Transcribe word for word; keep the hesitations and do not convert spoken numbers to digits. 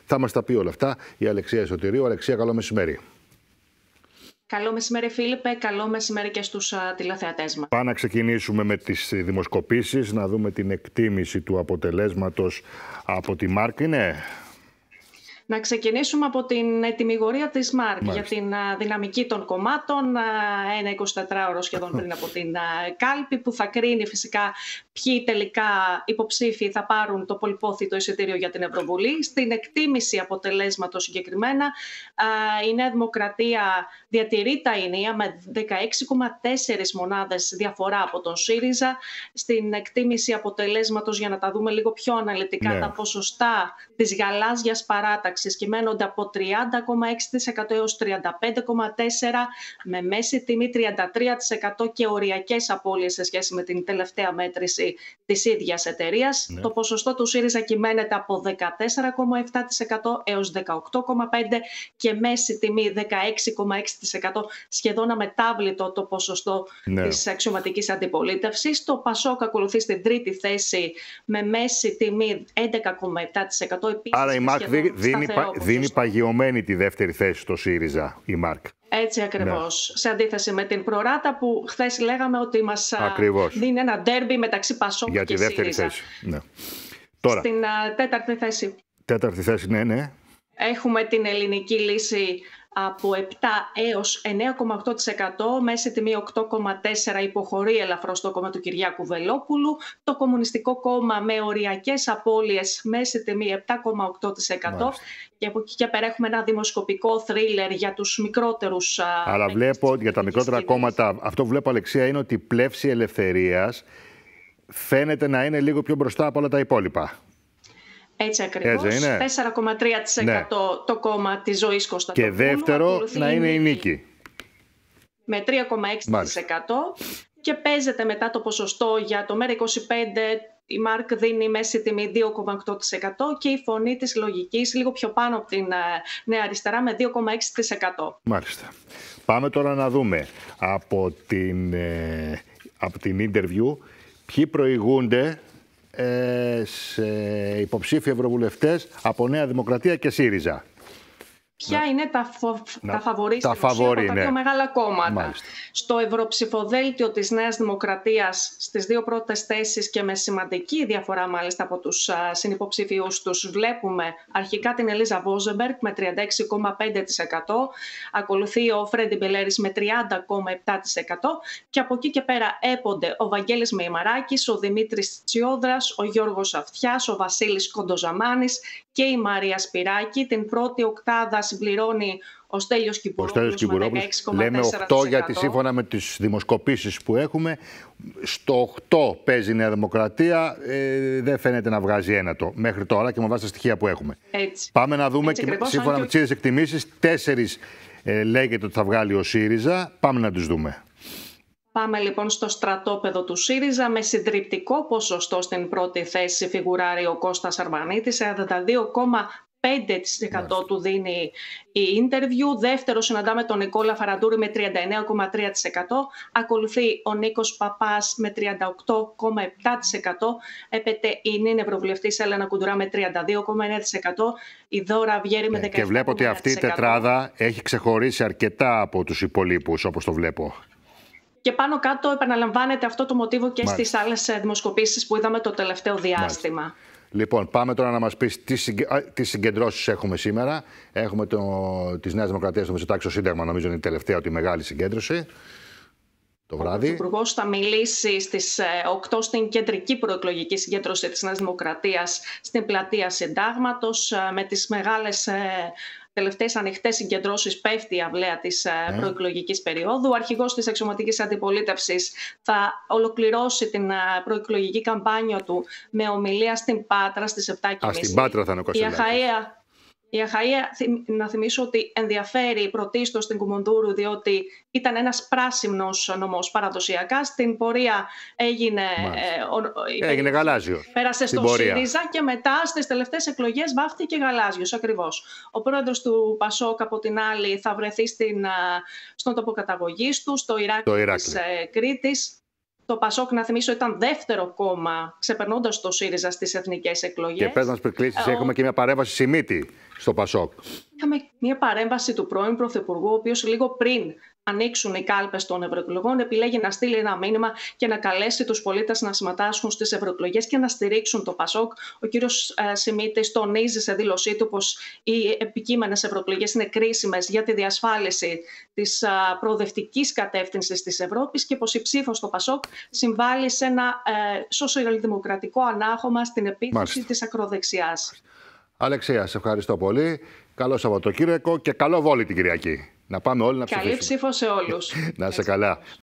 Θα μας τα πει όλα αυτά η Αλεξία Εσωτηρίου. Αλεξία, καλό μεσημέρι. Καλό μεσημέρι, Φίλιππε. Καλό μεσημέρι και στους uh, τηλεθεατές μας. Πάμε να ξεκινήσουμε με τις δημοσκοπήσεις, να δούμε την εκτίμηση του αποτελέσματος από τη Μάρκ. Είναι... Να ξεκινήσουμε από την ετυμηγορία της Μάρκ για την uh, δυναμική των κομμάτων, uh, ένα εικοσιτετράωρο σχεδόν πριν από την uh, κάλπη, που θα κρίνει φυσικά ποιοι τελικά υποψήφοι θα πάρουν το πολυπόθητο εισιτήριο για την Ευρωβουλή. Στην εκτίμηση αποτελέσματος συγκεκριμένα, uh, η Νέα Δημοκρατία διατηρεί τα ηνία με δεκαέξι κόμμα τέσσερα μονάδες διαφορά από τον ΣΥΡΙΖΑ. Στην εκτίμηση αποτελέσματος, για να τα δούμε λίγο πιο αναλυτικά, ναι. τα ποσοστά της γαλάζιας παράταξης κυμαίνονται από τριάντα κόμμα έξι τοις εκατό έως τριάντα πέντε κόμμα τέσσερα τοις εκατό, με μέση τιμή τριάντα τρία τοις εκατό και οριακές απώλειες σε σχέση με την τελευταία μέτρηση της ίδιας εταιρείας. Ναι. Το ποσοστό του ΣΥΡΙΖΑ κυμαίνεται από δεκατέσσερα κόμμα επτά τοις εκατό έως δεκαοκτώ κόμμα πέντε τοις εκατό και μέση τιμή δεκαέξι κόμμα έξι τοις εκατό, σχεδόν αμετάβλητο το ποσοστό ναι. της αξιωματικής αντιπολίτευσης. Το ΠΑΣΟΚ ακολουθεί στην τρίτη θέση με μέση τιμή έντεκα κόμμα επτά τοις εκατό. Επίσης, άρα η Μάρκ δίνει, πα, δίνει παγιωμένη τη δεύτερη θέση στο ΣΥΡΙΖΑ, η Μάρκ. Έτσι ακριβώς. Ναι. Σε αντίθεση με την προράτα που χθες λέγαμε ότι μας ακριβώς. δίνει ένα ντέρμπι μεταξύ ΠΑΣΟΚ και ΣΥΡΙΖΑ. Για τη δεύτερη θέση. Ναι. Τώρα. Στην uh, τέταρτη θέση. Τέταρτη θέση, ναι, ναι. Έχουμε την ελληνική λύση από επτά έως εννέα κόμμα οκτώ τοις εκατό, μέση τιμή οκτώ κόμμα τέσσερα τοις εκατό, υποχωρεί ελαφρώς το κόμμα του Κυριάκου Βελόπουλου. Το Κομμουνιστικό Κόμμα με οριακές απώλειες, μέση τιμή επτά κόμμα οκτώ τοις εκατό. Μάλιστα. Και από εκεί και πέρα έχουμε ένα δημοσκοπικό θρίλερ για τους μικρότερους. Αλλά βλέπω για τα μικρότερα κόμματα, αυτό που βλέπω, Αλεξία, είναι ότι η Πλεύση Ελευθερίας φαίνεται να είναι λίγο πιο μπροστά από όλα τα υπόλοιπα. Έτσι ακριβώς. τέσσερα κόμμα τρία τοις εκατό ναι. το κόμμα της Ζωής Κωνσταντοπούλου. Και δεύτερο να είναι η Νίκη. Με τρία κόμμα έξι τοις εκατό. Και παίζεται μετά το ποσοστό για το ΜΕΡΑ είκοσι πέντε. Η Μάρκ δίνει μέση τιμή δύο κόμμα οκτώ τοις εκατό και η Φωνή της Λογικής λίγο πιο πάνω από την Νέα Αριστερά με δύο κόμμα έξι τοις εκατό. Μάλιστα. Πάμε τώρα να δούμε από την, από την interview ποιοι προηγούνται σε υποψήφοι ευρωβουλευτές από Νέα Δημοκρατία και ΣΥΡΙΖΑ. Ποια ναι. είναι τα, φο... να... τα φαβορί τα στην ουσία, από τα ναι. δύο μεγάλα κόμματα. Μάλιστα. Στο ευρωψηφοδέλτιο της Νέας Δημοκρατίας, στις δύο πρώτες θέσεις και με σημαντική διαφορά μάλιστα από τους α, συνυποψηφίους τους, βλέπουμε αρχικά την Ελίζα Βόζεμπεργκ με τριάντα έξι κόμμα πέντε τοις εκατό, ακολουθεί ο Φρέντι Μπελέρης με τριάντα κόμμα επτά τοις εκατό και από εκεί και πέρα έπονται ο Βαγγέλης Μεϊμαράκης, ο Δημήτρης Τσιόδρας, ο Γιώργος Αυτιάς, ο Βασίλης Κοντοζαμάνης και η Μαρία Σπυράκη. Την πρώτη οκτάδα συμπληρώνει ο Στέλιος Κυπουρόπουλος με δεκαέξι κόμμα τέσσερα τοις εκατό. Λέμε οκτώ γιατί σύμφωνα με τις δημοσκοπήσεις που έχουμε, στο οκτώ παίζει η Νέα Δημοκρατία, ε, δεν φαίνεται να βγάζει ένατο μέχρι τώρα και με βάση τα στοιχεία που έχουμε. Έτσι. Πάμε να δούμε, Έτσι, και, ακριβώς, σύμφωνα και... με τις ίδιες εκτιμήσεις, τέσσερις ε, λέγεται ότι θα βγάλει ο ΣΥΡΙΖΑ. Πάμε να τους δούμε. Πάμε λοιπόν στο στρατόπεδο του ΣΥΡΙΖΑ με συντριπτικό ποσοστό. Στην πρώτη θέση φιγουράρει ο Κώστας Αρβανίτης, σαράντα δύο κόμμα πέντε τοις εκατό του δίνει η interview. Δεύτερο συναντάμε τον Νικόλα Φαραντούρη με τριάντα εννέα κόμμα τρία τοις εκατό. Ακολουθεί ο Νίκος Παπάς με τριάντα οκτώ κόμμα επτά τοις εκατό. Έπεται η νυν Ευρωβουλευτής Έλενα Κουντουρά με τριάντα δύο κόμμα εννέα τοις εκατό. Η Δώρα Βιέρη με δεκαεπτά κόμμα εννέα τοις εκατό. Και βλέπω ότι αυτή η τετράδα έχει ξεχωρίσει αρκετά από τους υπολείπους, όπως το βλέπω. Και πάνω κάτω επαναλαμβάνεται αυτό το μοτίβο και Μάλιστα. στις άλλες δημοσκοπήσεις που είδαμε το τελευταίο διάστημα. Μάλιστα. Λοιπόν, πάμε τώρα να μας πεις τι, συγκε... τι συγκεντρώσεις έχουμε σήμερα. Έχουμε το... της Νέας Δημοκρατίας στο Μητσοτάκη στο Σύνταγμα, νομίζω είναι η τελευταία, ότι μεγάλη συγκέντρωση. Το βράδυ. Ο Υπουργός θα μιλήσει στις οκτώ στην κεντρική προεκλογική συγκέντρωση της Νέας Δημοκρατίας στην πλατεία Συντάγματος, με τις μεγάλες τελευταίες ανοιχτές συγκεντρώσεις πέφτει η αυλαία της ε. προεκλογικής περίοδου. Ο αρχηγός της αξιωματικής αντιπολίτευσης θα ολοκληρώσει την προεκλογική καμπάνια του με ομιλία στην Πάτρα στις επτά και μισή. Α, στην Πάτρα θα είναι ο Κασελάκης. Η Αχαΐα, να θυμίσω ότι ενδιαφέρει πρωτίστως στην Κουμουνδούρου, διότι ήταν ένας πράσινος νομός παραδοσιακά. Στην πορεία έγινε, ε, έγινε γαλάζιο. Πέρασε στο ΣΥΡΙΖΑ και μετά στις τελευταίες εκλογές βάφτηκε γαλάζιος, ακριβώς. Ο πρόεδρος του ΠΑΣΟΚ από την άλλη θα βρεθεί στην, στον τόπο καταγωγής του, στο Ηράκλειο της Κρήτης. Το Πασόκ, να θυμίσω, ήταν δεύτερο κόμμα, ξεπερνώντας το ΣΥΡΙΖΑ στις εθνικές εκλογές. Και πες μας πριν κλείσεις, Ο... έχουμε και μια παρέμβαση Σιμίτη στο Πασόκ. Είχαμε μια παρέμβαση του πρώην Πρωθυπουργού, ο οποίος λίγο πριν ανοίξουν οι κάλπες των ευρωεκλογών, επιλέγει να στείλει ένα μήνυμα και να καλέσει τους πολίτες να συμμετάσχουν στις ευρωεκλογές και να στηρίξουν το Πασόκ. Ο κύριος ε, Σιμίτης τονίζει σε δήλωσή του πως οι επικείμενες ευρωεκλογές είναι κρίσιμες για τη διασφάλιση της ε, προοδευτικής κατεύθυνσης της Ευρώπης και πως η ψήφος στο Πασόκ συμβάλλει σε ένα ε, σοσιαλδημοκρατικό ανάγχωμα στην επίθεση της ακροδεξιάς. Αλεξία, σε ευχαριστώ πολύ. Καλό Σαββατοκύριακο και καλό Βόλι την Κυριακή. Να πάμε όλοι να ψηφίσουμε. Καλή ψήφο σε όλους. Να είσαι καλά.